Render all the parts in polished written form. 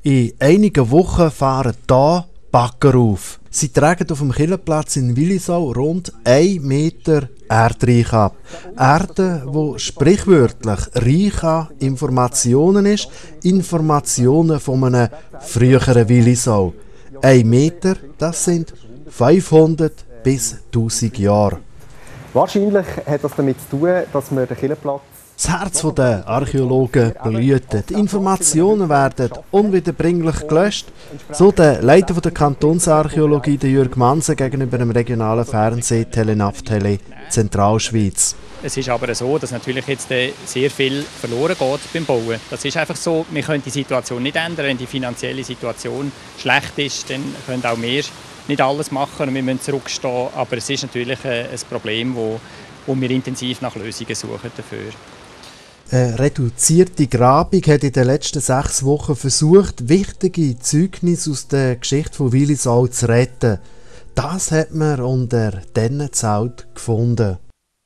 In einigen Wochen fahren hier Bagger auf. Sie tragen auf dem Kirchenplatz in Willisau rund 1 Meter Erdreich ab. Erde, die sprichwörtlich reich an Informationen ist. Informationen von einem früheren Willisau. 1 Meter, das sind 500 bis 1000 Jahre. Wahrscheinlich hat das damit zu tun, dass wir den Kirchenplatz... Das Herz der Archäologen blüht. Die Informationen werden unwiederbringlich gelöscht. So der Leiter der Kantonsarchäologie, Jürg Manser, gegenüber dem regionalen Fernsehen Telenav-Tele Zentralschweiz. Es ist aber so, dass natürlich jetzt sehr viel verloren geht beim Bauen. Das ist einfach so, wir können die Situation nicht ändern. Wenn die finanzielle Situation schlecht ist, dann können auch wir nicht alles machen und wir müssen zurückstehen. Aber es ist natürlich ein Problem, wo wir intensiv nach Lösungen suchen dafür. Eine reduzierte Grabung hat in den letzten 6 Wochen versucht, wichtige Zeugnisse aus der Geschichte von Willisau zu retten. Das hat man unter diesen Zelt gefunden.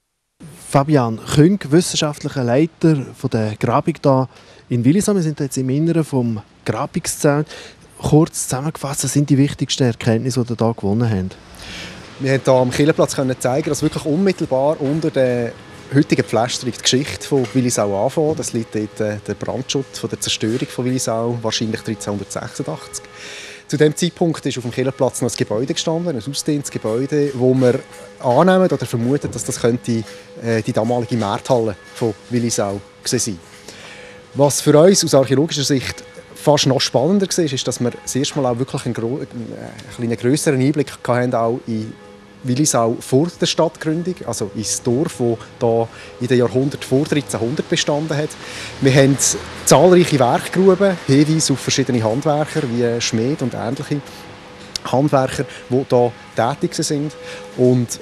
Fabian Küng, wissenschaftlicher Leiter der Grabung hier in Willisau. Wir sind jetzt im Inneren des Grabungszelt. Kurz zusammengefasst, was sind die wichtigsten Erkenntnisse, die ihr hier gewonnen habt? Wir haben hier am Kirchenplatz zeigen, dass wirklich unmittelbar unter der heutigen Pflasterung die Geschichte von Willisau anfängt. Das liegt dort der Brandschutz von der Zerstörung von Willisau, wahrscheinlich 1386. Zu diesem Zeitpunkt ist auf dem Kirchenplatz noch ein Gebäude gestanden, ein ausgedehntes Gebäude, wo wir annehmen oder vermuten, dass das könnte die damalige Markthalle von Willisau sein. Was für uns aus archäologischer Sicht fast noch spannender war, ist, dass wir das erste Mal auch wirklich einen grösseren Einblick hatten, auch in Willisau vor der Stadtgründung, also ins Dorf, das hier in den Jahrhunderten vor 1300 bestanden hat. Wir haben zahlreiche Werkgruben, Hinweise auf verschiedene Handwerker wie Schmied und ähnliche Handwerker, die hier tätig sind. Und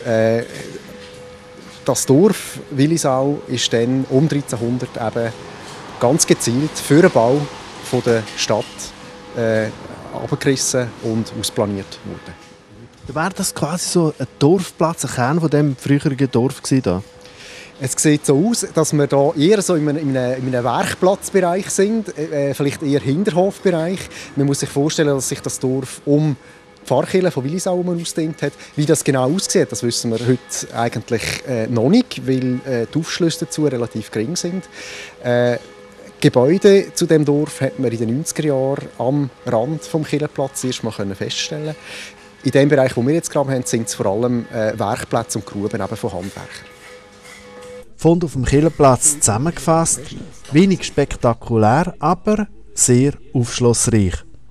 das Dorf Willisau ist dann um 1300 eben ganz gezielt für den Bau von der Stadt abgerissen und ausplaniert worden. Wäre das quasi so ein Dorfplatz, ein Kern von dem früheren Dorf gewesen? Es sieht so aus, dass wir hier eher so in einem Werkplatzbereich sind, vielleicht eher Hinterhofbereich. Man muss sich vorstellen, dass sich das Dorf um die Pfarrkirche von Willisau ausgedehnt hat. Wie das genau aussieht, das wissen wir heute eigentlich noch nicht, weil die Aufschlüsse dazu relativ gering sind. Gebäude zu dem Dorf hat man in den 90er Jahren am Rand des Kirchenplatzes erst mal feststellen. In dem Bereich, wo wir jetzt gerade haben, sind es vor allem Werkplätze und Gruben eben von Handwerkern. Fund auf dem Kirchenplatz zusammengefasst, wenig spektakulär, aber sehr aufschlussreich.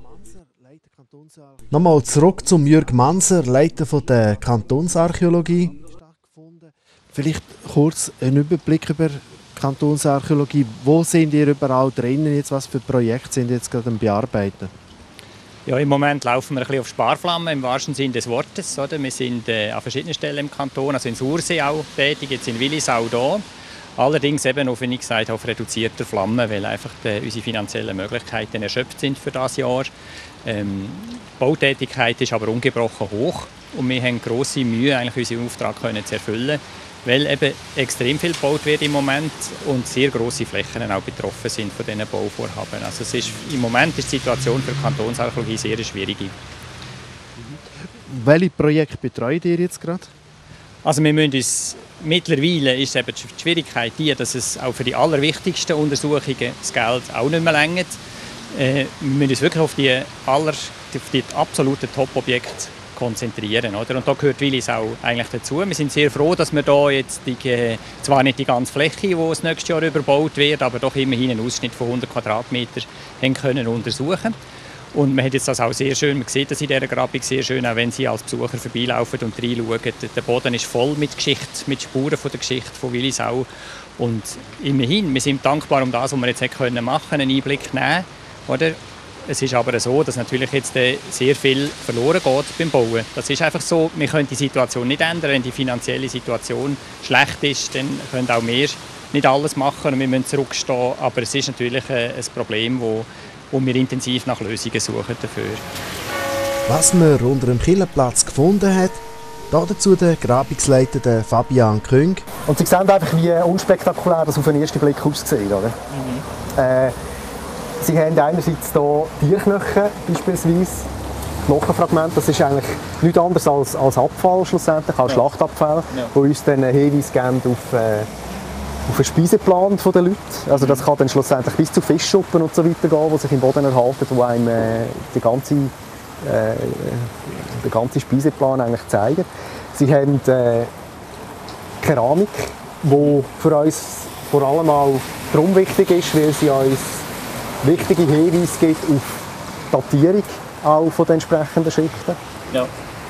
Nochmal zurück zum Jürg Manser, Leiter der Kantonsarchäologie. Vielleicht kurz einen Überblick über die Kantonsarchäologie. Wo sind ihr überall drinnen? Jetzt, was für Projekte sind ihr jetzt gerade am Bearbeiten? Ja, im Moment laufen wir ein bisschen auf Sparflamme, im wahrsten Sinne des Wortes. Oder? Wir sind an verschiedenen Stellen im Kanton, also in Sursee auch tätig, jetzt in Willisau hier. Allerdings eben auf, wie ich gesagt habe, auf reduzierter Flamme, weil einfach unsere finanziellen Möglichkeiten erschöpft sind für das Jahr. Die Bautätigkeit ist aber ungebrochen hoch und wir haben grosse Mühe, eigentlich unseren Auftrag zu erfüllen, weil eben extrem viel gebaut wird im Moment und sehr grosse Flächen auch betroffen sind von diesen Bauvorhaben. Also im Moment ist die Situation für die Kantonsarchäologie sehr schwierig. Welche Projekte betreut ihr jetzt gerade? Also wir müssen uns, mittlerweile ist eben die Schwierigkeit die, dass es auch für die allerwichtigsten Untersuchungen das Geld auch nicht mehr reicht. Wir müssen uns wirklich auf die absoluten Top-Objekte konzentrieren. Oder? Und da gehört Willisau eigentlich dazu. Wir sind sehr froh, dass wir da jetzt zwar nicht die ganze Fläche, die das nächste Jahr überbaut wird, aber doch immerhin einen Ausschnitt von 100 Quadratmetern haben können untersuchen. Und man hat jetzt das auch sehr schön, man sieht das in dieser Grabung sehr schön, auch wenn Sie als Besucher vorbeilaufen und reinschauen. Der Boden ist voll mit Geschichte, mit Spuren von der Geschichte von Willisau. Und immerhin, wir sind dankbar um das, was wir jetzt machen können, einen Einblick nehmen. Oder? Es ist aber so, dass natürlich jetzt sehr viel verloren geht beim Bauen. Das ist einfach so, wir können die Situation nicht ändern. Wenn die finanzielle Situation schlecht ist, dann können auch wir nicht alles machen und wir müssen zurückstehen. Aber es ist natürlich ein Problem, wo wir intensiv nach Lösungen suchen dafür. Was man unter dem Kirchenplatz gefunden hat, dazu der Grabungsleiter Fabian Küng. Und Sie sehen einfach, wie unspektakulär das auf den ersten Blick aussieht, oder? Sie haben einerseits hier Tierknochen, beispielsweise Knochenfragmente. Das ist eigentlich nichts anderes als Abfall schlussendlich, als Schlachtabfall, die uns dann einen Hinweis geben auf den Speiseplan der Leute. Also das kann dann schlussendlich bis zu Fischsuppen und so weiter gehen, die sich im Boden erhalten, die einem den ganzen Speiseplan eigentlich zeigen. Sie haben Keramik, die für uns vor allem auch darum wichtig ist, weil sie uns wichtige Hinweise gibt auf die Datierung auch von den entsprechenden Schichten. Ja.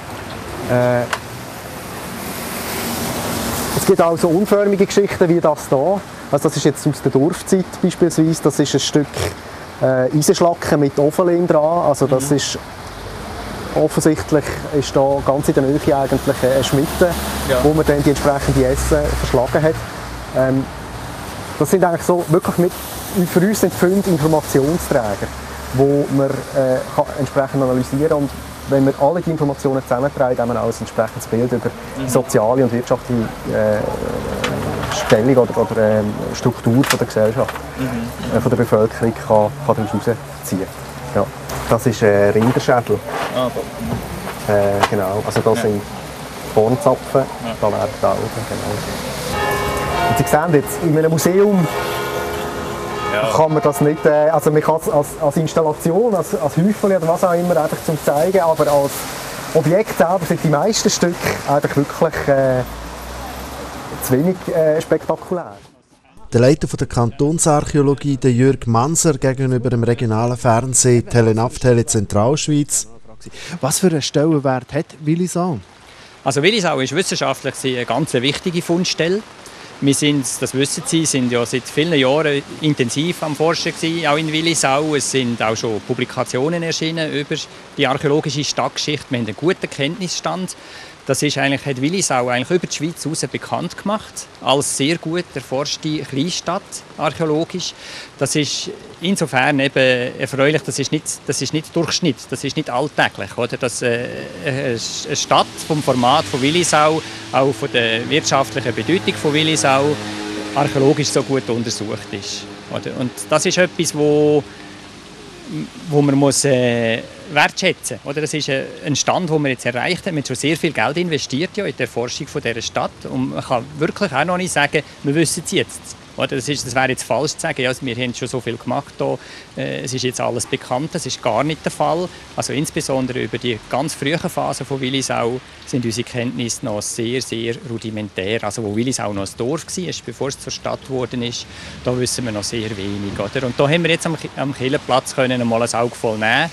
Es gibt auch so unförmige Geschichten wie das hier. Also das ist jetzt aus der Dorfzeit beispielsweise. Das ist ein Stück Eisenschlacken mit Ofenlehm dran. Also das ist offensichtlich ist da ganz in der Nähe eigentlich eine Schmiede, wo man dann die entsprechende Essen verschlagen hat. Das sind eigentlich so wirklich für uns sind Funde Informationsträger, die man entsprechend analysieren kann. Und wenn wir alle die Informationen zusammentragen, haben wir auch ein entsprechendes Bild über die soziale und wirtschaftliche Stellung oder Struktur von der Gesellschaft, von der Bevölkerung kann daraus herausziehen. Ja. Das ist ein Rinderschädel. Genau. Also das sind Hornzapfen, da werden die Augen. Genau. Und Sie sehen jetzt, in einem Museum kann man das nicht, also man kann es als Installation, als Häufchen oder was auch immer einfach zum Zeigen, aber als Objekt selber sind die meisten Stücke eigentlich wirklich zu wenig spektakulär. Der Leiter der Kantonsarchäologie, der Jürg Manser, gegenüber dem regionalen Fernsehen Telenav-Tele Zentralschweiz. Was für einen Stellenwert hat Willisau? Also Willisau ist wissenschaftlich eine ganz wichtige Fundstelle. Wir sind, das wissen Sie, sind ja seit vielen Jahren intensiv am Forschen gewesen, auch in Willisau. Es sind auch schon Publikationen erschienen über die archäologische Stadtgeschichte. Wir haben einen guten Kenntnisstand. Das ist eigentlich, hat Willisau eigentlich über die Schweiz hinaus bekannt gemacht, als sehr gut erforschte Kleinstadt archäologisch. Das ist insofern eben erfreulich, das ist nicht Durchschnitt, das ist nicht alltäglich. Oder? Dass eine Stadt vom Format von Willisau, auch von der wirtschaftlichen Bedeutung von Willisau, archäologisch so gut untersucht ist. Oder? Und das ist etwas, wo man muss wertschätzen muss. Das ist ein Stand, den wir jetzt erreicht haben. Wir haben schon sehr viel Geld investiert in die Erforschung dieser Stadt. Und man kann wirklich auch noch nicht sagen, wir wissen es jetzt. Das wäre jetzt falsch zu sagen, wir haben schon so viel gemacht hier, es ist jetzt alles bekannt. Das ist gar nicht der Fall. Also insbesondere über die ganz frühen Phasen von Willisau sind unsere Kenntnisse noch sehr, sehr rudimentär. Also wo Willisau noch ein Dorf war, bevor es zur Stadt geworden ist, da wissen wir noch sehr wenig. Oder? Und da haben wir jetzt am Kehlenplatz können mal ein Auge voll nehmen,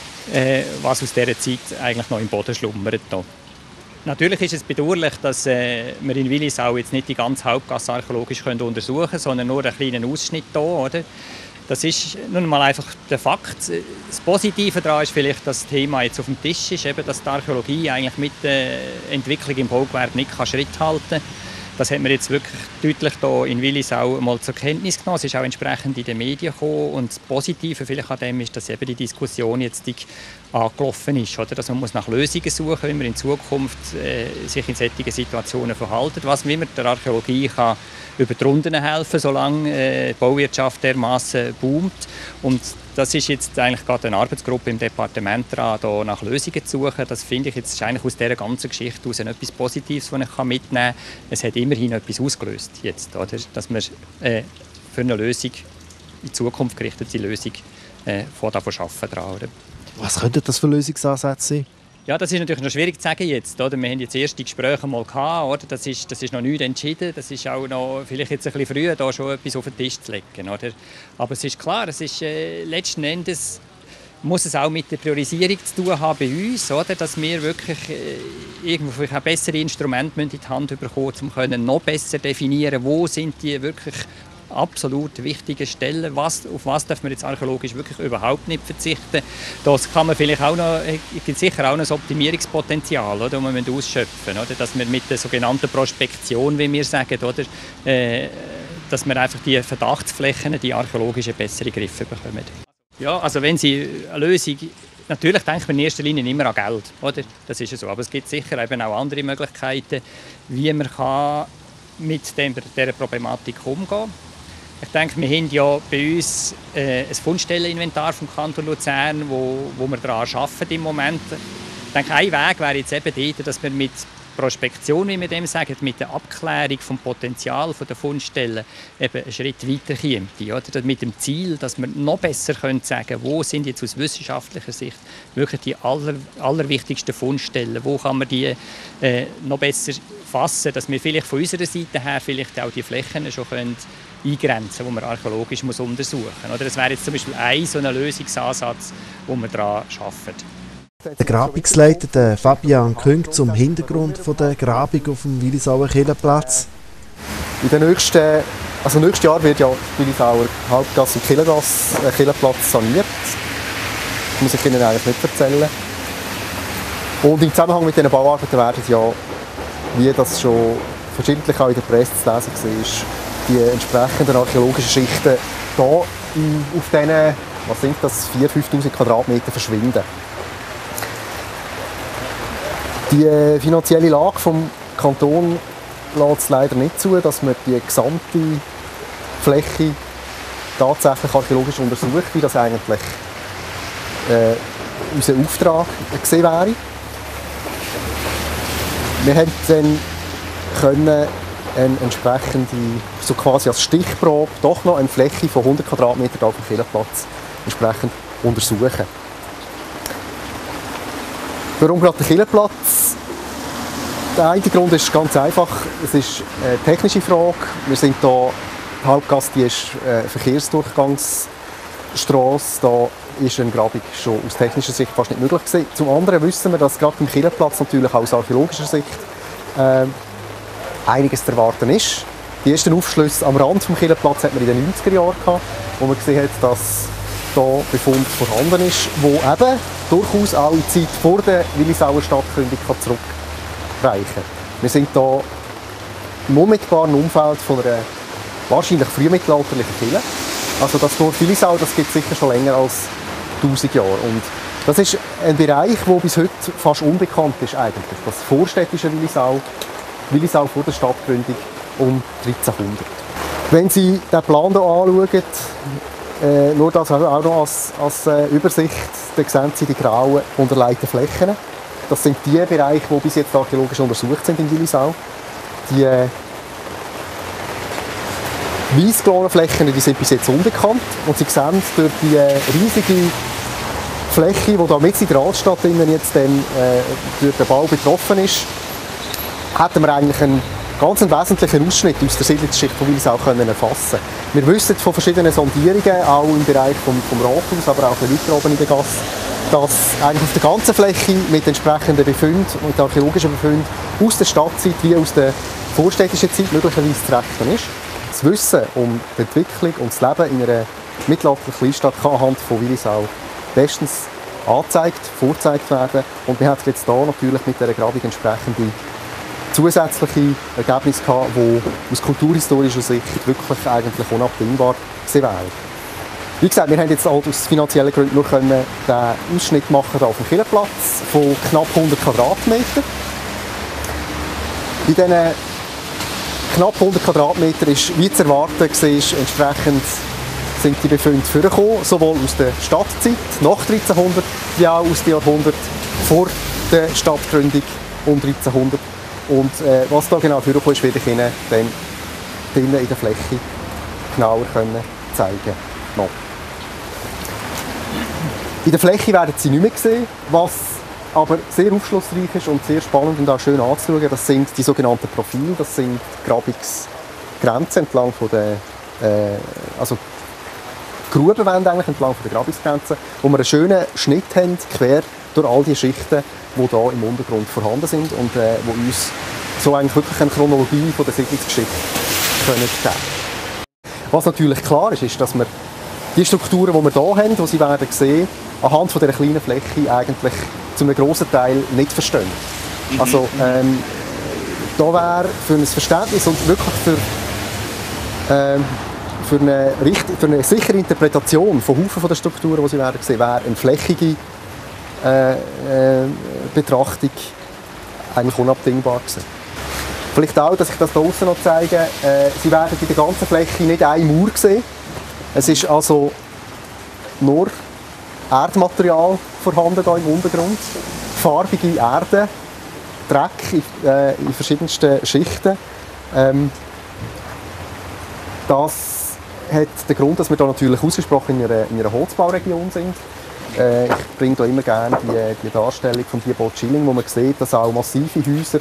was aus dieser Zeit eigentlich noch im Boden schlummert. Natürlich ist es bedauerlich, dass wir in Willisau jetzt nicht die ganze Hauptgasse archäologisch untersuchen können, sondern nur einen kleinen Ausschnitt hier, oder? Das ist nun mal einfach der Fakt. Das Positive daran ist vielleicht, dass das Thema jetzt auf dem Tisch ist, eben, dass die Archäologie eigentlich mit der Entwicklung im Baugewerbe nicht Schritt halten kann. Das hat man jetzt wirklich deutlich hier in Willisau mal zur Kenntnis genommen. Es ist auch entsprechend in den Medien gekommen. Und das Positive vielleicht an dem ist, dass eben die Diskussion jetzt angelaufen ist. Oder? Dass man muss nach Lösungen suchen, wie man in Zukunft sich in solchen Situationen verhalten. Wie man der Archäologie kann über die Runden helfen, solange die Bauwirtschaft dermaßen boomt. Und das ist jetzt eigentlich gerade eine Arbeitsgruppe im Departement dran, da nach Lösungen zu suchen. Das finde ich jetzt ist eigentlich aus dieser ganzen Geschichte heraus etwas Positives, was ich mitnehmen kann. Es hat immerhin etwas ausgelöst jetzt, oder? Dass wir für eine Lösung, in Zukunft gerichtete Lösung, davon arbeiten. Oder? Was könnten das für Lösungsansätze sein? Ja, das ist natürlich noch schwierig zu sagen jetzt. Oder? Wir haben jetzt erste Gespräche mal gehabt, oder? Das ist noch nicht entschieden. Das ist auch noch vielleicht jetzt ein bisschen früh, da schon etwas auf den Tisch zu legen. Oder? Aber es ist klar, es ist, letzten Endes muss es auch mit der Priorisierung zu tun haben bei uns, oder? Dass wir wirklich irgendwo vielleicht auch bessere Instrumente in die Hand bekommen, um noch besser definieren, wo sind die wirklich absolut wichtige Stellen, auf was darf man jetzt archäologisch wirklich überhaupt nicht verzichten. Das kann man vielleicht auch noch, gibt sicher auch noch ein Optimierungspotenzial, oder, das wir ausschöpfen, oder, dass wir mit der sogenannten Prospektion, wie wir sagen, oder, dass wir einfach die Verdachtsflächen, die archäologischen bessere Griffe bekommen. Ja, also wenn Sie eine Lösung, natürlich denkt man in erster Linie immer an Geld, oder? Das ist ja so, aber es gibt sicher eben auch andere Möglichkeiten, wie man mit dieser Problematik umgehen kann. Ich denke, wir haben ja bei uns ein Fundstelleninventar vom Kanton Luzern, wo wir daran arbeiten im Moment. Ich denke, ein Weg wäre jetzt eben dort, dass wir mit Prospektion, wie wir dem sagen, mit der Abklärung des Potenzials der Fundstellen eben einen Schritt weiter kommen. Oder? Mit dem Ziel, dass wir noch besser sagen können, wo sind jetzt aus wissenschaftlicher Sicht wirklich die allerwichtigsten Fundstellen, wo kann man die noch besser fassen, dass wir vielleicht von unserer Seite her vielleicht auch die Flächen schon können eingrenzen, die man archäologisch untersuchen muss. Das wäre jetzt zum Beispiel ein so ein Lösungsansatz, wo wir daran arbeiten. Der Grabungsleiter Fabian Küng zum Hintergrund der Grabung auf dem Willisauer Kirchenplatz. Nächstes Jahr wird ja Willisauer Hauptgasse und Kirchenplatz saniert. Das muss ich Ihnen eigentlich nicht erzählen. Und im Zusammenhang mit diesen Bauarbeiten werden ja, wie das schon verschiedentlich auch in der Presse zu lesen war, die entsprechenden archäologischen Schichten hier auf diesen, 4'000–5'000 Quadratmeter verschwinden. Die finanzielle Lage des Kantons lässt es leider nicht zu, dass man die gesamte Fläche tatsächlich archäologisch untersucht, wie das eigentlich unser Auftrag gesehen wäre. Wir haben dann eine entsprechende, so quasi als Stichprobe, doch noch eine Fläche von 100 Quadratmeter auf dem Kirchenplatz entsprechend untersuchen. Warum gerade der Kirchenplatz? Der eine Grund ist ganz einfach, es ist eine technische Frage. Wir sind hier, die Hauptgasse die ist eine Verkehrsdurchgangsstrasse, da ist eine Grabung schon aus technischer Sicht fast nicht möglich gewesen. Zum anderen wissen wir, dass gerade beim Kirchenplatz natürlich auch aus archäologischer Sicht einiges zu erwarten ist. Die ersten Aufschlüsse am Rand des Kirchenplatzes hat man in den 90er Jahren gehabt, wo man gesehen hat, dass da Befund vorhanden ist, wo eben durchaus auch in die Zeit vor der Willisauer Stadtgründung zurückreichen kann. Wir sind hier im unmittelbaren Umfeld von einer wahrscheinlich frühmittelalterlichen Kirche. Also das Dorf Willisau, das gibt es sicher schon länger als 1000 Jahre. Und das ist ein Bereich, der bis heute fast unbekannt ist eigentlich. Das vorstädtische Willisau vor der Stadtgründung um 1300. Wenn Sie den Plan hier anschauen, nur das auch noch als Übersicht, dann sehen Sie die grauen unterlegten Flächen. Das sind die Bereiche, die bis jetzt archäologisch untersucht sind in Willisau. Die weißgeladenen Flächen die sind bis jetzt unbekannt. Und Sie sehen, durch die riesige Fläche, die da mit in der Altstadt jetzt durch den Bau betroffen ist, hätten wir eigentlich einen ganz wesentlichen Ausschnitt aus der Siedlungsschicht von Willisau erfassen. Wir wissen von verschiedenen Sondierungen, auch im Bereich vom Rathaus, aber auch weiter oben in der Gasse, dass eigentlich auf der ganzen Fläche mit entsprechenden Befunden und archäologischen Befunden aus der Stadtzeit wie aus der vorstädtischen Zeit möglicherweise zu rechnen ist. Das Wissen um die Entwicklung und das Leben in einer mittelalterlichen Kleinstadt kann anhand von Willisau bestens vorgezeigt werden. Und wir haben jetzt hier natürlich mit dieser Grabung entsprechende zusätzliche Ergebnisse gehabt, die aus kulturhistorischer Sicht wirklich eigentlich unabdingbar gewesen wären. Wie gesagt, wir haben jetzt halt aus finanziellen Gründen nur den Ausschnitt machen hier auf dem Kirchenplatz von knapp 100 Quadratmetern. Bei diesen knapp 100 Quadratmetern ist, wie zu erwarten war, entsprechend sind die Befunde vorgekommen, sowohl aus der Stadtzeit nach 1300 wie auch aus den Jahrhunderten vor der Stadtgründung um 1300. Und was da genau vorgekommen ist, werde ich Ihnen dann drinnen in der Fläche genauer zeigen können. In der Fläche werden Sie nicht mehr sehen, was aber sehr aufschlussreich ist und sehr spannend und auch schön anzuschauen. Das sind die sogenannten Profile, das sind Grabungsgrenzen entlang von der, also Grubenwände eigentlich entlang von der Grabungsgrenze, wo wir einen schönen Schnitt haben, quer durch all die Schichten, die hier im Untergrund vorhanden sind und die uns so eigentlich wirklich eine Chronologie von der Siedlungsgeschichte geben können. Was natürlich klar ist, ist, dass wir die Strukturen, die wir hier haben, die Sie werden sehen, anhand von dieser kleinen Fläche eigentlich zu einem grossen Teil nicht verstehen. Also da wäre für ein Verständnis und wirklich für eine sichere Interpretation von Haufen von der Strukturen, die Sie werden sehen, wäre eine flächige Betrachtung eigentlich unabdingbar gewesen. Vielleicht auch, dass ich das hier außen noch zeige, Sie werden in der ganzen Fläche nicht eine Mauer sehen. Es ist also nur Erdmaterial vorhanden hier im Untergrund, farbige Erde, Dreck in verschiedensten Schichten. Das hat den Grund, dass wir hier natürlich ausgesprochen in einer Holzbauregion sind. Ich bringe hier immer gerne die Darstellung von Diebold Schilling, wo man sieht, dass auch massive Häuser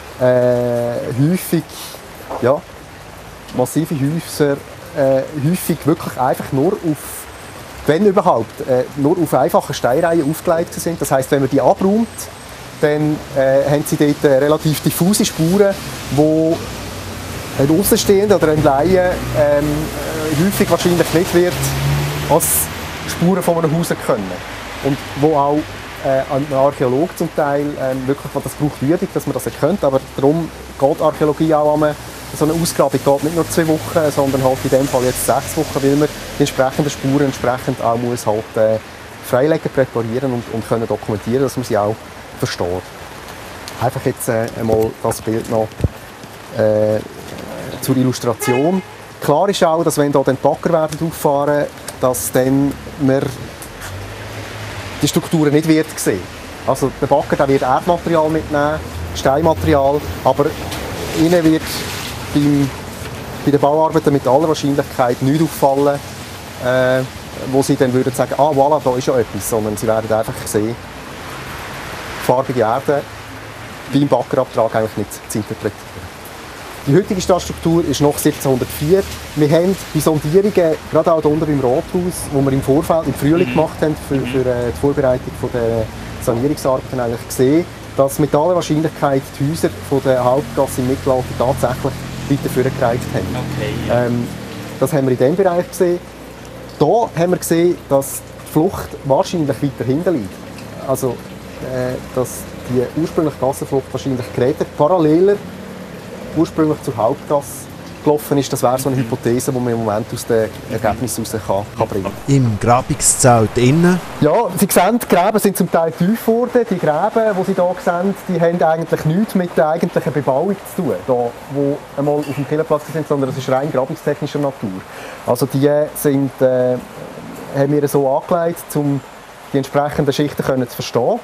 häufig wirklich einfach nur auf, wenn überhaupt, nur auf einfachen Steinreihen aufgelegt sind. Das heisst, wenn man die abräumt, dann haben sie dort relativ diffuse Spuren, die ein Außenstehender oder ein Laie häufig wahrscheinlich nicht wird als Spuren von einem Haus erkennen. Und wo auch ein Archäologe zum Teil wirklich, das braucht Übung, dass man das erkennt, aber darum geht Archäologie auch an so eine Ausgrabung geht nicht nur 2 Wochen, sondern halt in dem Fall jetzt 6 Wochen, weil man die entsprechenden Spuren entsprechend auch muss halt freilegen, präparieren und können dokumentieren, dass man sie auch versteht. Einfach jetzt einmal das Bild noch zur Illustration. Klar ist auch, dass wenn hier dann die Bagger werden auffahren, dass dann man die Strukturen nicht wird sehen. Also der Bagger der wird Erdmaterial mitnehmen, Steinmaterial, aber ihnen wird bei den Bauarbeiten mit aller Wahrscheinlichkeit nichts auffallen, wo sie dann würden sagen, ah voilà, da ist ja etwas, sondern sie werden einfach sehen, farbige Erde beim Baggerabtrag eigentlich nicht zu interpretieren. Die heutige Stadtstruktur ist noch 1704. Wir haben bei Sondierungen, gerade auch hier unten beim Rathaus, wo wir im Vorfeld, im Frühling gemacht haben, für die Vorbereitung der Sanierungsarbeiten eigentlich gesehen, dass mit aller Wahrscheinlichkeit die Häuser von der Hauptgasse im Mittelalter tatsächlich weiter vorgereicht haben. Okay, ja. Das haben wir in diesem Bereich gesehen. Hier haben wir gesehen, dass die Flucht wahrscheinlich weiter hinten liegt. Also, dass die ursprüngliche Gassenflucht wahrscheinlich paralleler ursprünglich zur Hauptgasse gelaufen ist. Das wäre so eine Hypothese, die man im Moment aus den Ergebnissen heraus kann bringen. Im Grabungszelt innen? Ja, Sie sehen, die Gräben sind zum Teil tief geworden. Die Gräben, die Sie hier sehen, die haben eigentlich nichts mit der eigentlichen Bebauung zu tun, da, wo einmal auf dem Kirchenplatz sind, sondern das ist rein grabungstechnischer Natur. Also die sind, haben wir so angelegt, um die entsprechenden Schichten zu verstehen.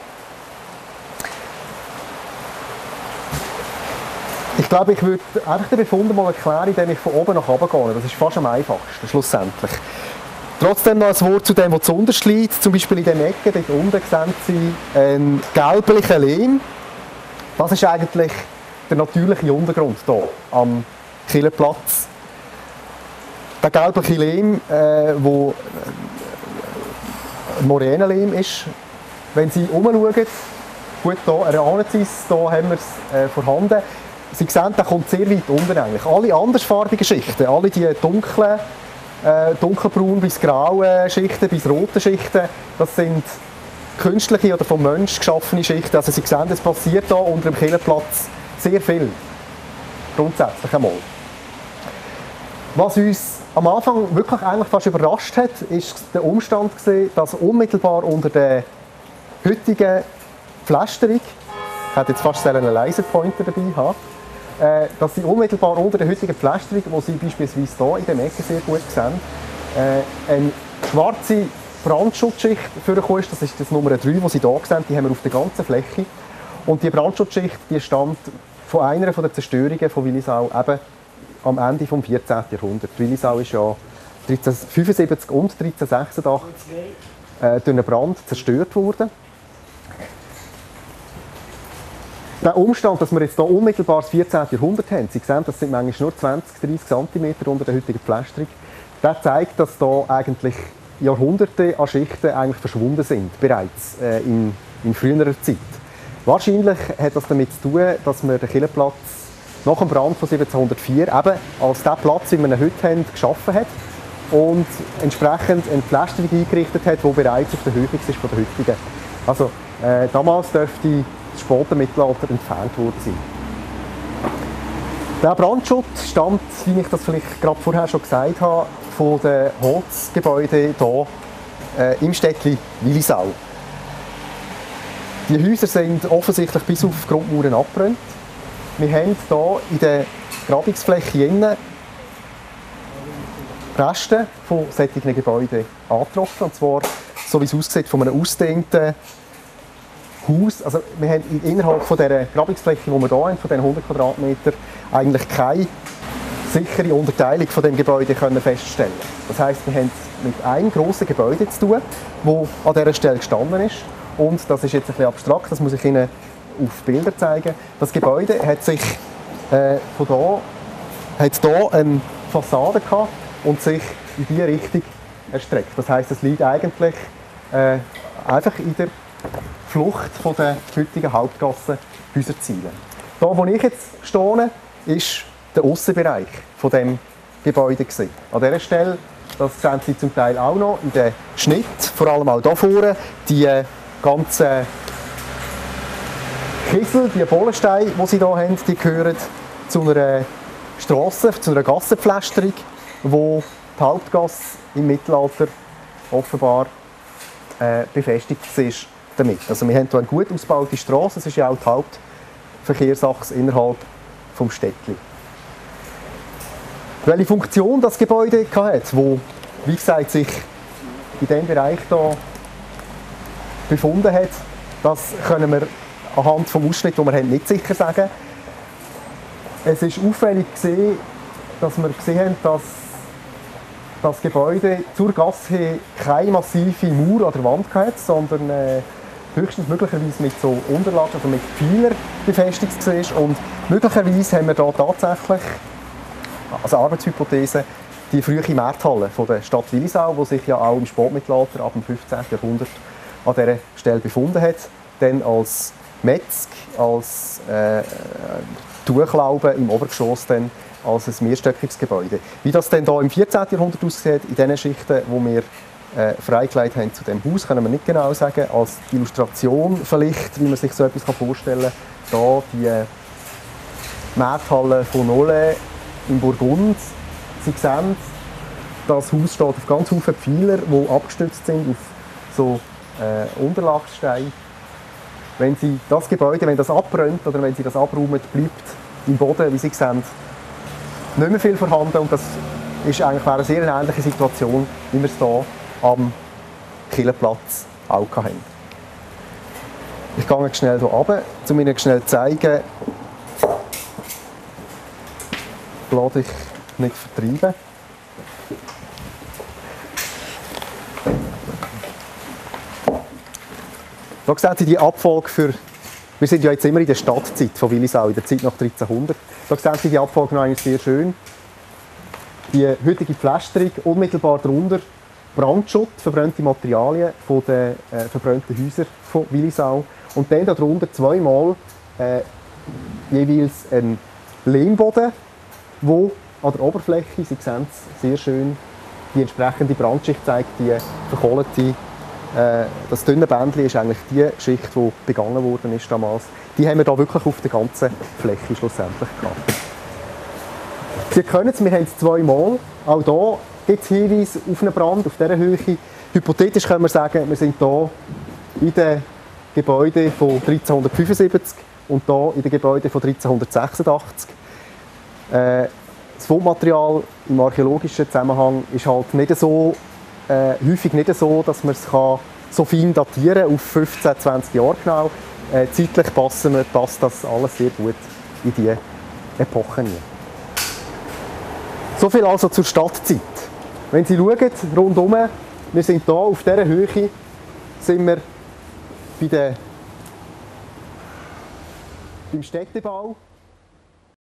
Ich glaube, ich würde einfach den Befund mal erklären, indem ich von oben nach unten gehe. Das ist fast am einfachsten, schlussendlich. Trotzdem noch ein Wort zu dem, was zuunterst liegt. Zum Beispiel in der Ecke, dort unten sehen Sie einen gelblichen Lehm. Das ist eigentlich der natürliche Untergrund hier am Kirchenplatz. Der gelbliche Lehm, der Moränenlehm ist. Wenn Sie umschauen, gut, hier erahnen Sie es, hier haben wir es vorhanden. Sie sehen, der kommt sehr weit unten eigentlich. Alle andersfarbigen Schichten, alle die dunklen, dunkelbraun bis grauen Schichten, bis roten Schichten, das sind künstliche oder vom Mensch geschaffene Schichten. Also Sie sehen, es passiert hier unter dem Kirchenplatz sehr viel. Grundsätzlich einmal. Was uns am Anfang wirklich eigentlich fast überrascht hat, ist der Umstand, dass unmittelbar unter der heutigen Pflasterung, ich hätte jetzt fast einen Laserpointer dabei haben, dass sie unmittelbar unter der heutigen Pflasterung, die Sie beispielsweise hier in der Ecke sehr gut sehen, eine schwarze Brandschutzschicht vorgekommen ist. Das ist das Nummer 3, die Sie hier sehen, die haben wir auf der ganzen Fläche. Und die Brandschutzschicht die stammt von einer der Zerstörungen von Willisau eben am Ende des 14. Jahrhunderts. Willisau ist ja 1375 und 1386 durch einen Brand zerstört worden. Der Umstand, dass wir jetzt hier unmittelbar das 14. Jahrhundert haben, Sie sehen, das sind manchmal nur 20-30 cm unter der heutigen Pflasterung, der zeigt, dass hier eigentlich Jahrhunderte an Schichten eigentlich verschwunden sind, bereits in früherer Zeit. Wahrscheinlich hat das damit zu tun, dass man den Kirchenplatz nach dem Brand von 1704 eben als den Platz, wie wir ihn heute haben, geschaffen hat und entsprechend eine Pflasterung eingerichtet hat, die bereits auf der Höhe ist von der heutigen. Also damals dürfte das späte Mittelalter entfernt worden sein. Der Brandschutz stammt, wie ich das vielleicht gerade vorher schon gesagt habe, von den Holzgebäuden hier im Städtchen Willisau. Die Häuser sind offensichtlich bis auf die Grundmauern abgebrannt. wir haben hier in der Grabungsfläche innen Reste von solchen Gebäuden angetroffen. Und zwar, so wie es aussieht, von einem ausgedehnten Haus. Also wir haben innerhalb von dieser Grabungsfläche, die wir hier haben, von diesen 100 Quadratmetern, eigentlich keine sichere Unterteilung von dem Gebäude können feststellen. Das heisst, wir haben mit einem grossen Gebäude zu tun, das an dieser Stelle gestanden ist. Und das ist jetzt ein bisschen abstrakt, das muss ich Ihnen auf Bildern zeigen. Das Gebäude hat sich von hier eine Fassade gehabt und sich in diese Richtung erstreckt. Das heisst, es liegt eigentlich einfach in der Flucht von der heutigen Hauptgasse Häuserziele. Da, wo ich jetzt stehe, ist der Aussenbereich von dem Gebäude gewesen. An dieser Stelle, das sehen Sie zum Teil auch noch in den Schnitt, vor allem auch hier vorne, die ganzen Kiesel, die Bohlensteine, die Sie hier haben, die gehören zu einer Strasse, zu einer Gassenpflästerung, wo die Hauptgasse im Mittelalter offenbar befestigt ist damit. Also wir haben hier eine gut ausgebaute Strasse, es ist ja auch die Hauptverkehrsachse innerhalb des Städtchens. Welche Funktion das Gebäude hatte, wo, wie gesagt, sich in diesem Bereich hier befunden hat, das können wir anhand des Ausschnitts, den wir haben, nicht sicher sagen. Es ist auffällig gesehen, dass wir gesehen haben, dass das Gebäude zur Gasse keine massive Mauer an der Wand hatte, sondern höchstens möglicherweise mit so Unterlagen, also mit Pfeiler befestigt war. Und möglicherweise haben wir da tatsächlich, also Arbeitshypothese, die frühe Markthalle von der Stadt Willisau, die sich ja auch im Spätmittelalter ab dem 15. Jahrhundert an dieser Stelle befunden hat, dann als Metzg, als Tuchlaube im Obergeschoss dann als ein mehrstöckiges Gebäude. Wie das dann hier im 14. Jahrhundert aussieht, in den Schichten, die wir freigelegt haben zu dem Haus, können wir nicht genau sagen. Als Illustration vielleicht, wie man sich so etwas vorstellen kann, hier die Markthalle von Nolay in Burgund. Sie sehen, das Haus steht auf ganz vielen Pfeilern, die abgestützt sind auf so Unterlagssteine. Wenn Sie das Gebäude, wenn das abbrennt oder wenn Sie das abräumen, bleibt im Boden, wie Sie sehen, nicht mehr viel vorhanden. Und das ist eigentlich eine sehr ähnliche Situation, wie wir es hier am Kirchenplatz auch hatten. Ich gehe jetzt schnell hier runter, um Ihnen schnell zu zeigen, lass dich nicht vertreiben. Da sehen Sie die Abfolge für, wir sind ja jetzt immer in der Stadtzeit von Willisau, in der Zeit nach 1300. Da sehen Sie die Abfolge noch eigentlich sehr schön. Die heutige Pflasterung, unmittelbar darunter Brandschutz, verbrannte Materialien von den verbrannten Häusern von Willisau. Und dann darunter zweimal jeweils ein Lehmboden, wo an der Oberfläche, Sie sehen es sehr schön, die entsprechende Brandschicht zeigt, die verkohlte. Das dünne Bändchen ist eigentlich die Schicht, die begangen worden ist damals. Die haben wir da wirklich auf der ganzen Fläche schlussendlich gehabt. Sie können es, wir haben es zweimal. Auch hier gibt es Hinweise auf einen Brand, auf dieser Höhe. Hypothetisch können wir sagen, wir sind hier in den Gebäuden von 1375 und hier in den Gebäuden von 1386. Das Fundmaterial im archäologischen Zusammenhang ist halt nicht so, häufig nicht so, dass man es so fein datieren kann, auf 15, 20 Jahre genau. Zeitlich passt das alles sehr gut in diese Epoche hinein. So viel also zur Stadtzeit. Wenn Sie schauen, rundum, wir sind hier auf dieser Höhe, sind wir beim Städtebau.